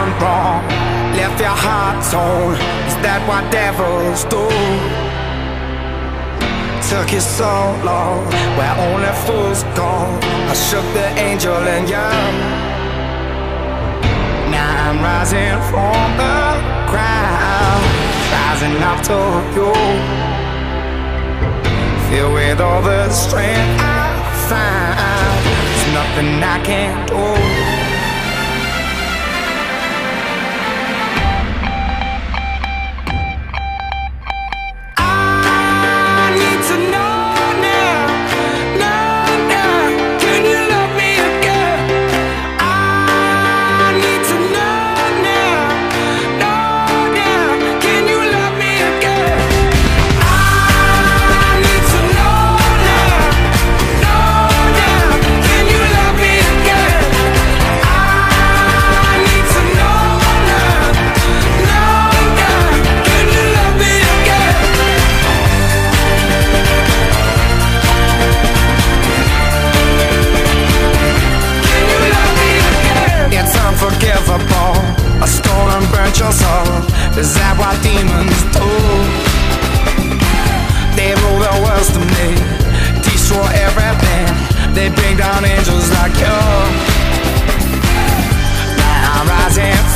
went wrong? Left your heart torn. Is that what devils do? Took you so long, where only fools go. I shook the angel in you. Now I'm rising from the ground, rising up to you. Filled with all the strength I find, there's nothing I can't do. A stone burnt your soul. Is that what demons do? They rule the world to me, destroy everything. They bring down angels like you. Now I'm rising